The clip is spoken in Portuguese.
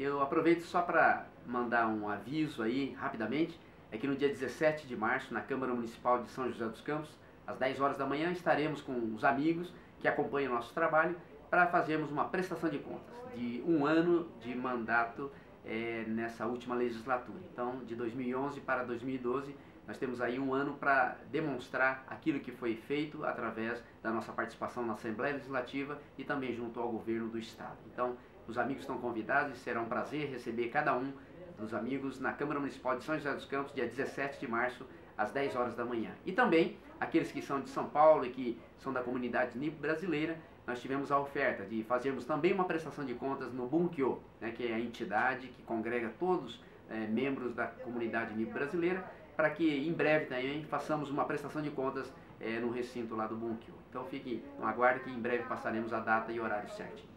Eu aproveito só para mandar um aviso aí, rapidamente, é que no dia 17 de março, na Câmara Municipal de São José dos Campos, às 10 horas da manhã, estaremos com os amigos que acompanham o nosso trabalho para fazermos uma prestação de contas de um ano de mandato nessa última legislatura. Então, de 2011 para 2012, nós temos aí um ano para demonstrar aquilo que foi feito através da nossa participação na Assembleia Legislativa e também junto ao governo do Estado. Então, os amigos estão convidados e será um prazer receber cada um dos amigos na Câmara Municipal de São José dos Campos, dia 17 de março, às 10 horas da manhã. E também, aqueles que são de São Paulo e que são da comunidade nipo brasileira, nós tivemos a oferta de fazermos também uma prestação de contas no Bunkyo, né, que é a entidade que congrega todos membros da comunidade nipo brasileira, para que em breve também façamos uma prestação de contas no recinto lá do Bunkyo. Então fique no aguardo que em breve passaremos a data e horário certinho.